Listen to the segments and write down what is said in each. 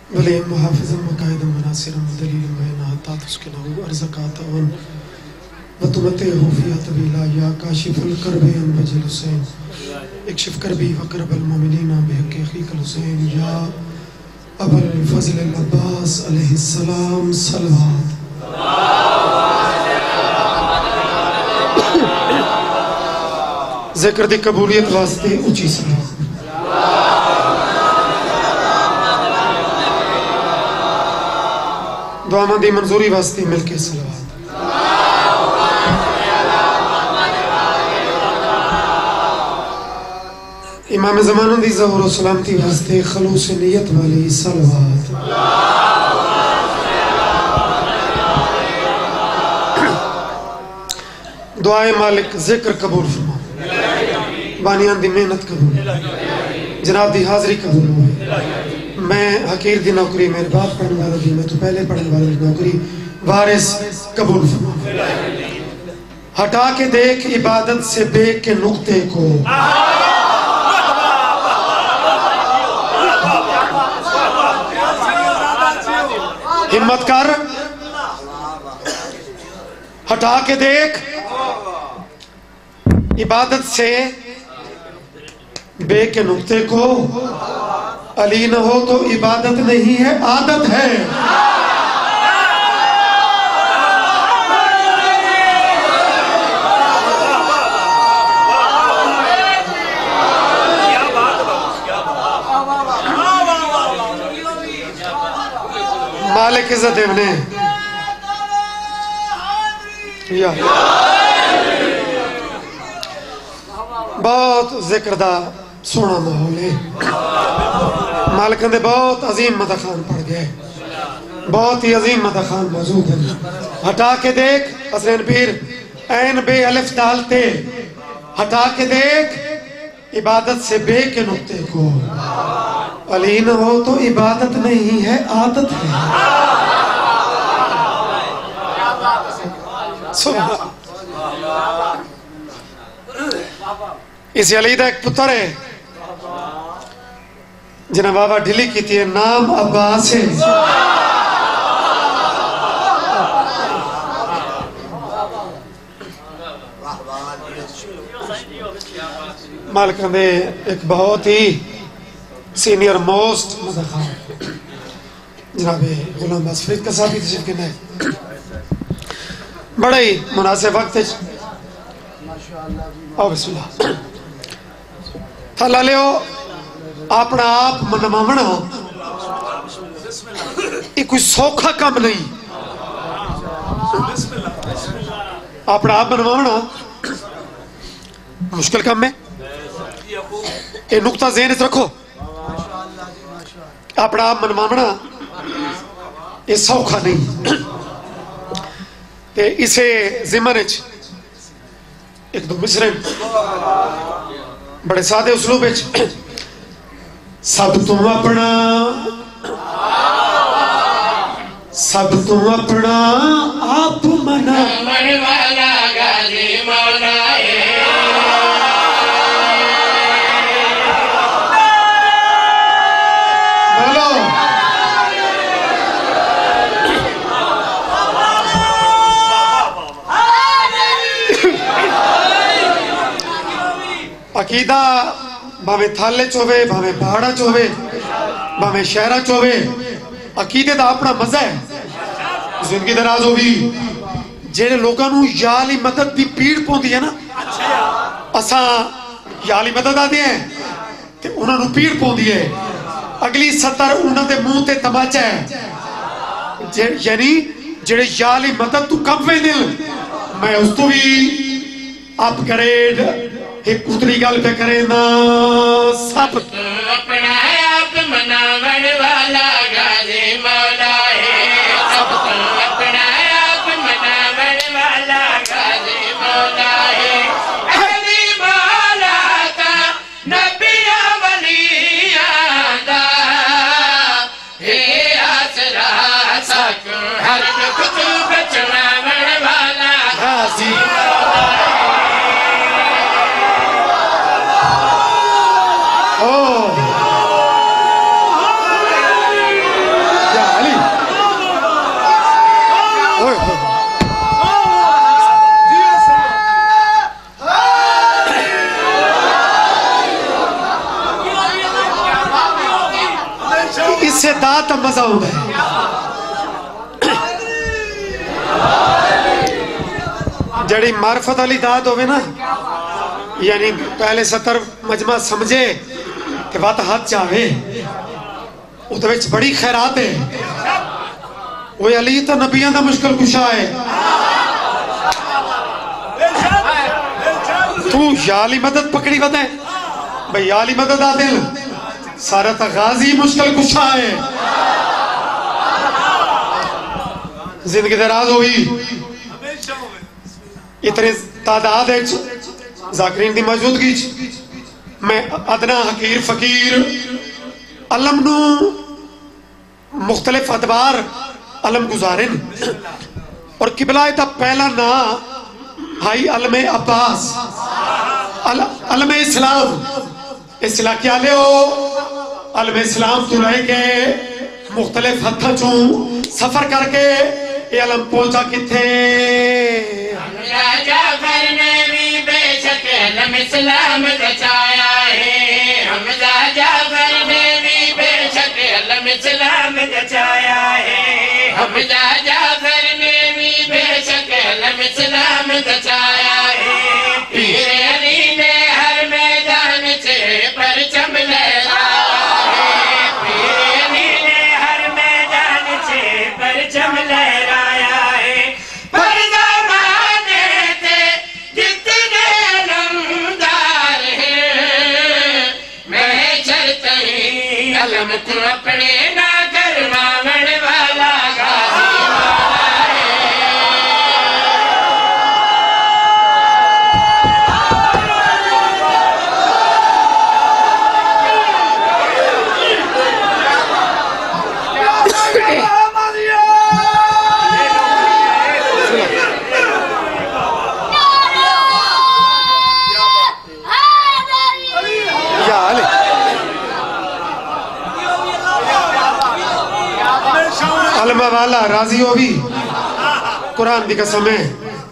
वलीम मुहाफ़िज़म वक़ाइदम वनासिरम दलील बैना हत्ता तुस्किनहु अर्ज़क़ातउन वतुमतिहु फ़िहा तवीला या काशिफ़ुल कर्बि अन वजिल हुसैन इक्शिफ़ कर्बी वक़रबल मोमिनीना बिहक़्क़ि अख़ीकल हुसैन या अबुल फ़ज़ल अल अब्बास अलैहिस्सलाम सलवात। ज़िक्र दी कबूलियत वास्ते ऊंची सलात। दुआवां दी मंजूरी वास्ते मिलके सलावत। इमाम ज़माना दी ज़हूर व सलामती वास्ते खलूस नियत वाली सलावत। दुआए मालिक जिक्र कबूल फरमा, बानियां दी मेहनत कबूल, जनाब दी हाज़री कबूल हो। मैं हकीर दी नौकरी, मेरे बाप पढ़ने वाले दी, मैं तो पहले पढ़ने वाले की नौकरी वारिस कबूल फरमा। हटा के देख इबादत से बेक के नुक्ते को, हिम्मत कर हटा के देख इबादत से बे के नुक्ते को। अली न हो तो इबादत नहीं है, आदत है। मालिक इज्जत देवने या बहुत जिक्र दा सोना माहौल है। मालिक दे बहुत अजीम मदखान पड़ गए, बहुत ही अजीम मदखान मौजूद है। हटा के देख हसनैन पीर ऐन बे अलिफ डालते, हटा के देख इबादत से बे के नुक्ते को। अली न हो तो इबादत नहीं है, आदत है। इस अली का एक पुत्र है जिन्हें बाबा ढिली की थी, नाम अब्बास है। मालिक ने एक बहुत ही सीनियर मोस्ट जनाब गुलाम अब्बास फरीद का साहब तशरीफ के नए बड़ा ही मुनासिब वक्त है। आओ बिस्मिल्लाह थला लियो। अपना आप मनवावना ये कोई सौखा काम नहीं। अपना आप मनवावना मुश्किल काम है। ये नुकता ज़हन च रखो, अपना आप मनवावना ये सौखा नहीं। ते इसे ज़िमन एक दो मिसरे बड़े सादे उसलूब सब तू अपना आप मना वाला गाजी मौला बोलो। अकीदा भावे थाले चोवे, भावे पहाड़ा चोवे, भावे शहरा चोवे, अकीदे का अपना मजा है। जिंदगी दराज होगी जेड़े लोगों को याली मदद की पीड़ पौंदी है ना, असा याली मदद आते हैं ते उन्होंने पीड़ पौंदी है। अगली सत्तर उन्होंने मुंह ते तमाचा है। यानी जेड़े याली मदद तू कम वे दिल, मैं उस तो भी अपग्रेड एक उतरी गल पे करे ना। सब अपना आप मनावन वाला गाजी मौला है। सब अपना आप मनावन वाला गाजी मौला है। अली मौला का नबिया वलियां दा हे आसरा सक हर दुख तू बचवावन वाला गाजी दात का मजा होता है। जड़ी मार्फत वाली दात होवे ना, यानी पहले सतर मजमा समझे कि बात हाथ जावे, उहदे विच बड़ी खैरात है। वो अली तो नबियां दा मुश्किल कुशा है। तू याली मदद पकड़ी वदे भाई, याली मदद आ दिल सारा तो गाजी मुश्किल कुशा है। जिंदगी दराज हुई, इतने तादाद जाकिरीन की मौजूदगी मैं अदना हकीर फकीर अलम नू मुख्तलिफ अदबार अलम गुजारिन और किबला दा पहला ना हाई अलमे अब्बास अलमे इस्लाम इसला क्या ले हो अलमे इस्लाम तो रह के मुख्तलिफ हथा चू सफर करके ये अलम पहुंचा किथे अलम इस्लाम बचाया है। हम जाफर ने भी बेशक अलम इस्लाम बचाया है। हम जाफर ने भी बेशक अलम इस्लाम बचाया है। पीर अली ने हर मैदान से परचम लहराया है। पीर अली ने हर मैदान से परचम लहराया है। पर ज़माने से जितने अलमदार हैं, महशर तहीं अलम को अपने ना करवावण वाला गाजी अलमा वाला राजी हो भी कुरान दी कसम है।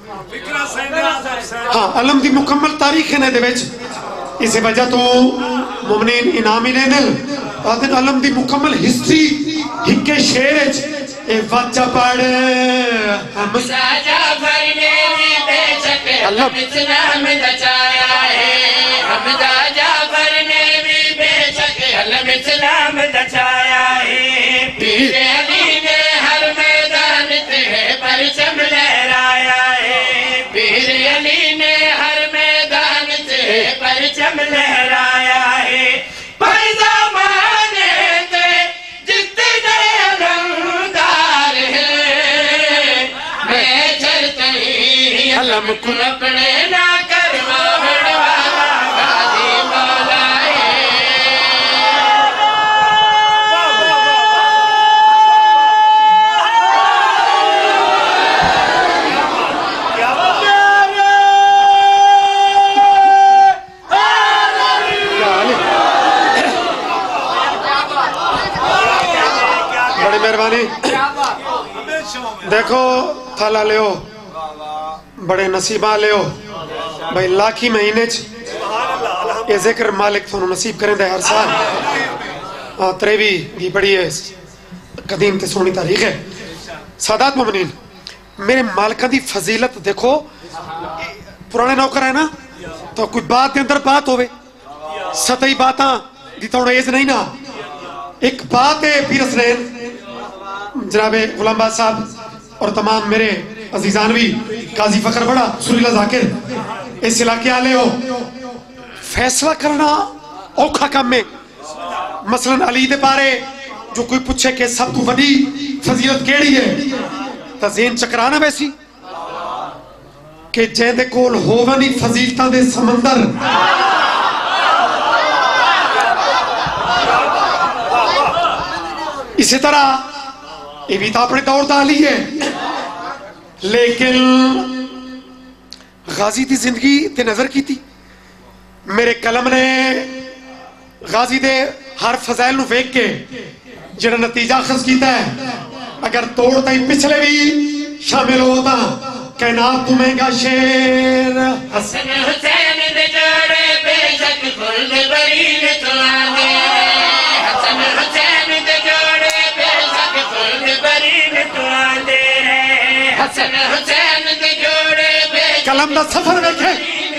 हाँ अलम दी मुकम्मल तारीख है दे विच, इसे वजह तो मुमनीन इनाम ही लेंदे आदे अलम दी मुकम्मल हिस्ट्री हिक्के शेर विच ए वच्चा पढ़ हम जाफर ने भी बेशक अलम इस्लाम बचाया है। हम जाफर ने भी बेशक अलम इस्लाम बचाया है। पीर अली ने हर मैदान से परचम लहराया है। पीर अली ने हर मैदान से परचम लहराया है। पर ज़माने से जितने अलमदार हैं, महशर तहीं अलम को अपने ना करवावण वाला गाजी मौला है। बड़ी मेहरबानी। देखो थाला लियो बड़े नसीबा लियो भाई, लाखी महीने ये जिक्र मालिक थानू नसीब करें हर साल। त्रेवी भी बड़ी है कदीम ते सोनी तारीख है। सादात मुमनीन मेरे मालिका दी फजीलत देखो, पुराने नौकर है ना तो कोई बात के अंदर बात होवे, सतही बात दी तो एज नहीं ना। एक बात है पीर हसनैन जनाबे गुलामबाद साहब और तमाम मेरे अजीजान भी काजी फकर बड़ा सुरीला जाकिर इस इलाके आले हो, फैसला करना औखा काम में। मसलन अली दे बारे जो कोई पूछे कि सब तू वडी फजीलत केड़ी है तो ज़हन चकराना वैसी कि जेंदे कोल होवन ही फजीलतां दे समंदर। इसी तरह ये भी तो अपने दौर दाली है, लेकिन गाजी की जिंदगी ते नजर की थी। मेरे कलम ने गाजी दे हर फजैल नू वेख के जिहड़ा नतीजा अखज़ कीता है, अगर तोड़ ताई पिछले भी शामिल होता कैनात तू महंगा शेर। हसन हुसैन दे जोड़े बेशक खुल्द बरीन तुआंदे, हसन हुसैन दे जोड़े हसन हुसैन दे जोड़े भेज कलम दा सफर देखे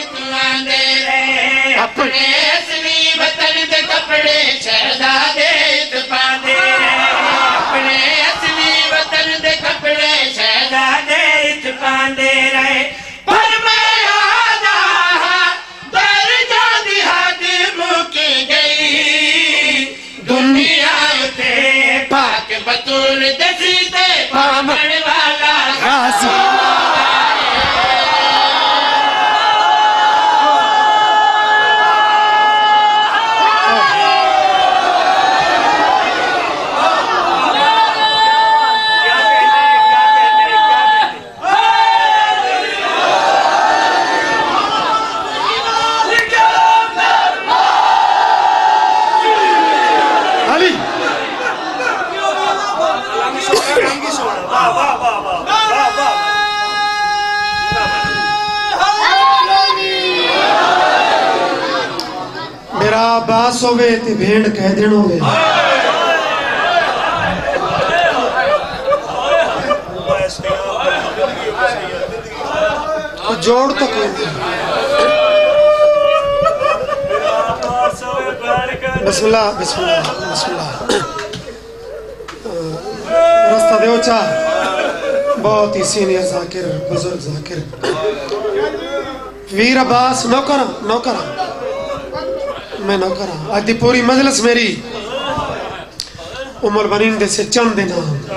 अपने असली वतन दे कपड़े शहजादे पांदे अपने असली वतन दे कपड़े शहजादे पांदे रहे पर मैं आदा दर जादी हद मुकी गई दुनिया ते पाक बतूल दसी ते पामण वाला गाजी मेरा बास होवे ते भेड़ कह देन होवे जोड़ तो कोई नहीं बिस्मिल्लाह बिस्मिल्लाह बिस्मिल्लाह रास्ता दे चा बहुत ही सीनियर जाकिर बुजुर्ग जाकिर वीर अब्बास नौकर मैं नौकर आज दी पूरी मजलिस मेरी उमर बनीन दे से चंद देना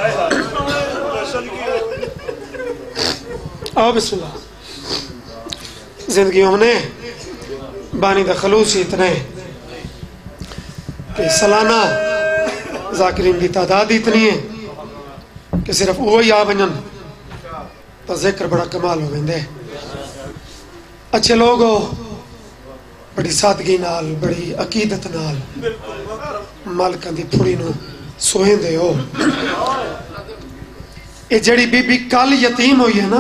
आओ बिस्मिल्लाह जिंदगी हमने बानी दा खलूस इतने कि सालाना जाकिरीन की तादाद इतनी है कि सिर्फ वो ही आ वजन तो जिक्र बड़ा कमाल हो वेंदे अच्छे लोग हो बड़ी सादगी नाल बड़ी अकीदत नाल मालकां दी फुड़ी नूं सोहेंदे हो ये जड़ी बीबी कल यतीम हुई है ना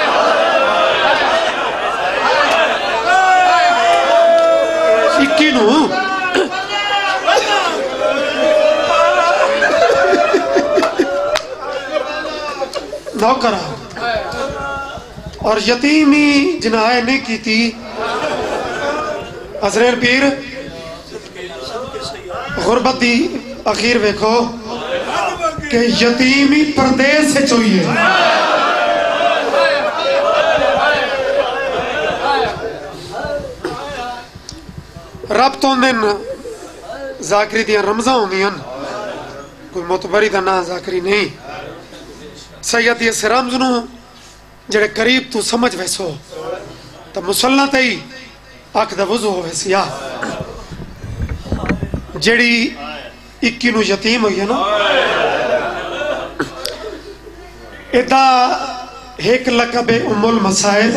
इक्की नूं नौकरा और यतीमी जिनाए नहीं की थी हज़रत पीर गुरबत दी अखीर वेखो कि यतीमी परदेस से चाहिए रब तो दिन जाकरी दियां रमज़ा होंदियां कोई मुतबरी दा ना जाकरी नहीं सैयद इस रमज़ नूं जेड़े करीब तू समझ वैसो तो मुसल्ला ते ही अख दा वुज़ू होवे सिया जेड़ी 21 नूं यतीम हुई है ना इदा एक लकब उम्मुल मसाइद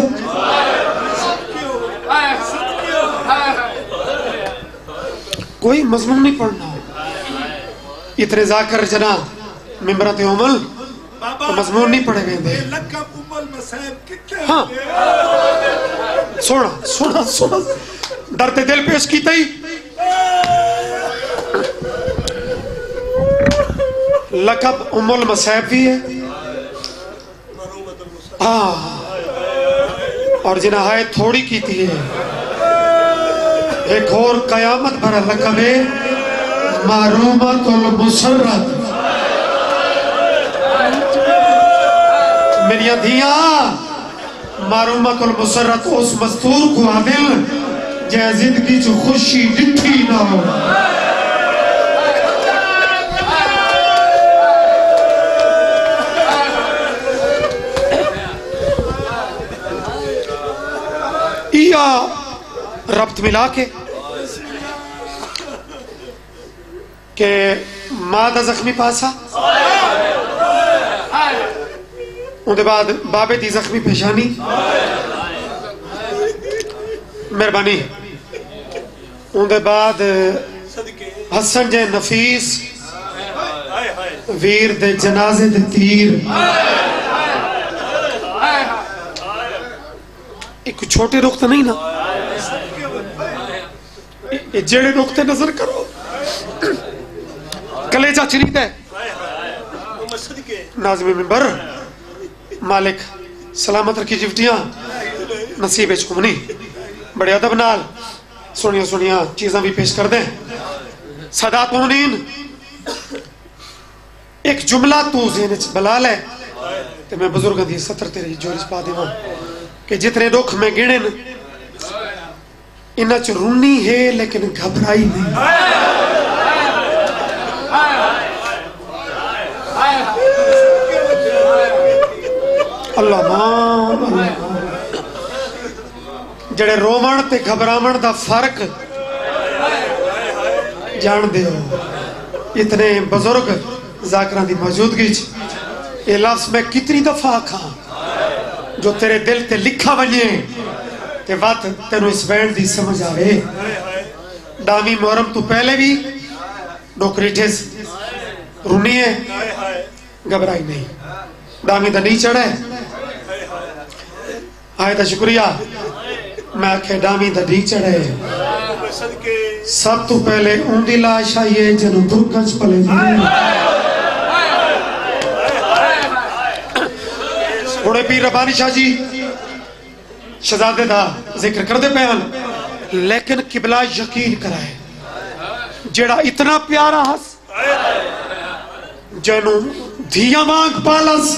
कोई मजमून नहीं पढ़ना इतने जाकर जना मिम्बरत उमल तो मजमून नहीं पढ़े गए हाँ सोना सोना सोना डरते दिल पेश की तई लकब उम्मुल मसैब भी है हाँ और जिन्हें थोड़ी की थी एक और कयामत भरा लकब है मारूमतुल मुसर्रत मेरी धिया मारूमतुल मुसर्रत उस मस्तूर को आदिल जै जिंदगी जो खुशी डिठी ना हो इया रब्त मिला के मां दा जख्मी पासा उनके बाद बाबे दी जख्मी पेशानी मेहरबानी उनके बाद हसन जे नफीस वीर दे जनाजे दे तीर एक छोटे रुख तो नहीं ना जेड़े रुख ते नजर करो कलेजा चिरीदा है नाज़िम मिंबर मालिक सलामत रखी जिफ्टियां नसीब विच घुमनी बड़े अदब नाल सोनिया सोनिया चीज़ां भी पेश कर दें। सादात मुनीन एक जुमला तू ज़हन च बला ले ते मैं बुजुर्गों दी सतर तेरी जोर च पा देवां कि जितने दुख मैं गिने न इन्हां च रुनी है लेकिन घबराई नहीं। अल्लाह जड़े रोवण ते घबरावण दा फर्क जान दे हो। इतने बुजुर्ग जाकरां दी मौजूदगी च ये लफ्ज मैं कितनी दफा आखा जो तेरे दिल ते लिखा वने ते वत तेनू इस बैंड दी समझ आवे। दामी मुहर्रम तू पहले भी डोकरी ठेस रुनी है घबराई नहीं। दामी दा नहीं चढ़े आए तो शुक्रिया मैं आखे डामी दा नहीं चढ़े। सब तो पहले उनकी लाश आई है जनु दुर्गंज पले हुणे पीर रब्बानी शाह जी शहजादे दा जिक्र करते पे हैं लेकिन किबला यकीन कराए जेड़ा इतना प्यारा हस जनु धिया वांग पालस।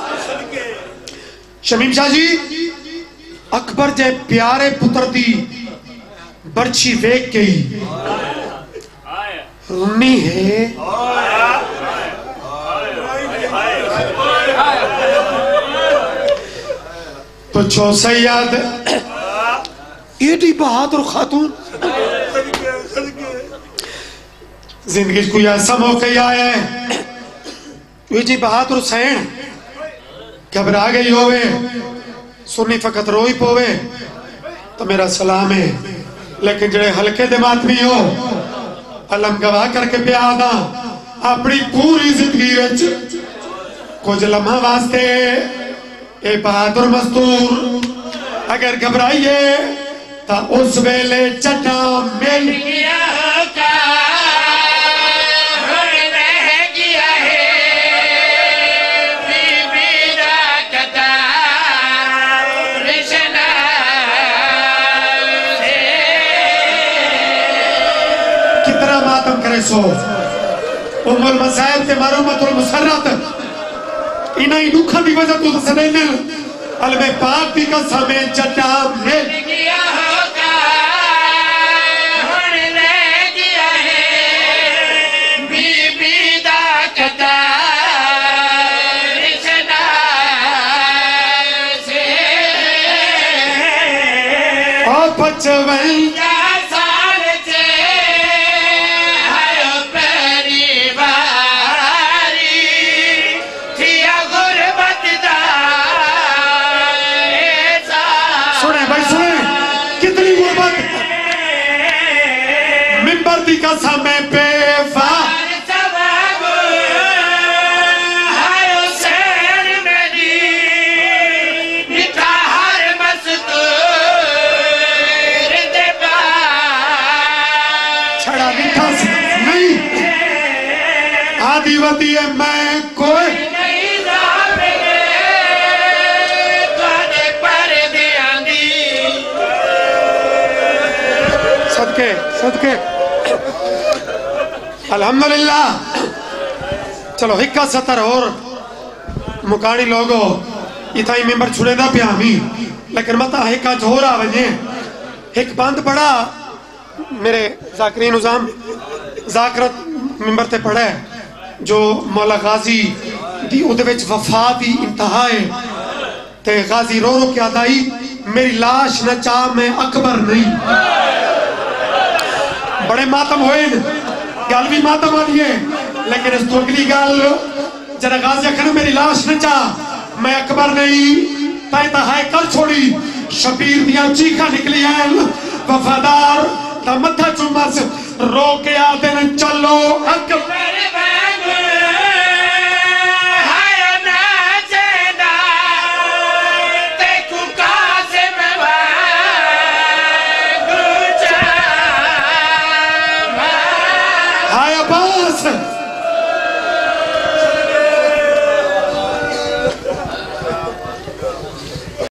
शमीम शाह जी अकबर जे प्यारे पुत्र दी बर्छी वेख गई रुनी है। पुछो सैयद एडी बहादुर खातून जिंदगी कोई ऐसा मौका आया है जी बहादुर सैन घबरा गई होवे सुनी फकत रोई पोवे तो मेरा सलाम है। लेकिन जड़े हल्के दिमाग में हो अलम गवाह करके पे आदा अपनी पूरी जिंदगी विच कुछ लम्हा वास्ते ए बहादुर मस्तूर अगर घबराइए तो उस वेले चटा मिल गया सो उम्मुल मसाइब ते मरूमतुल मुसर्रत इना ही दुखा दी वजह तू सदैन अलवे पाक दी कसम चटा मिल गया होगा हुण ले गया है बीबी दा कता रिश्ता से ओ बचवन समय पे छड़ा मीठा नहीं आदिवती है मैं कोई सदके सदके अल्हम्दुलिल्लाह। चलो हिक्का सतर और मुकानी लोगो इतना ही मेंबर छुड़ेदा पिया मी लेकिन मता हिक्का जोर आ वजे एक बंद पड़ा मेरे जाकरीन उजाम जाकरत मेंबर ते पड़ा है जो मौला गाजी दी उदे विच वफा दी इंतहा है ते गाजी रो रो के आदाई मेरी लाश न चाह मैं अकबर नहीं। बड़े मातम होए गल भी मातम वाली है लेकिन इस तो अगली गल जरा गाजी अखर मेरी लाश न चाह मैं अकबर नहीं तय तहाय कर छोड़ी शबीर दिया चीखा निकली हैं वफादार ता मथा चुमस रो के आते न चलो अकबर